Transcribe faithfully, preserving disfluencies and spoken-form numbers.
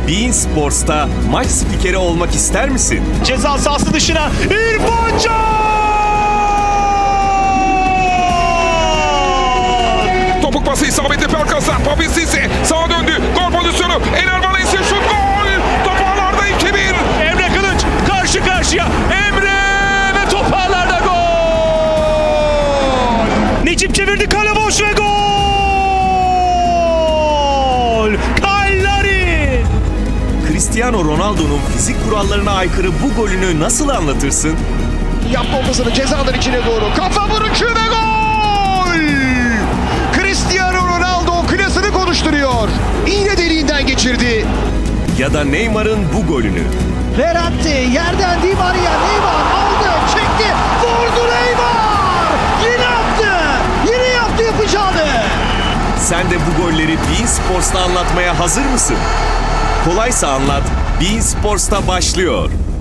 beIN Sports'ta maç spikeri olmak ister misin? Ceza sahası dışına İrfan Can! Topuk pası isabetli Pelkas'tan. Papi Sisi sağa döndü. Gol pozisyonu. Ener Valencia şut gol. Toparlarda iki bir. Emre Kılıç karşı karşıya. Emre ve toparlarda gol. Necip çevirdi, kale boş ve gol. Cagliari. Cristiano Ronaldo'nun fizik kurallarına aykırı bu golünü nasıl anlatırsın? Yapma ortasını cezadan içine doğru. Kafa vuruşu ve gol! Cristiano Ronaldo klasını konuşturuyor. İğne deliğinden geçirdi. Ya da Neymar'ın bu golünü. Verratti yerden Di Maria, Neymar aldı, çekti, vurdu Neymar! Yine yaptı, yine yaptı yapacağını. Sen de bu golleri beIN Sports'ta anlatmaya hazır mısın? Kolaysa anlat, beIN Sports'ta başlıyor.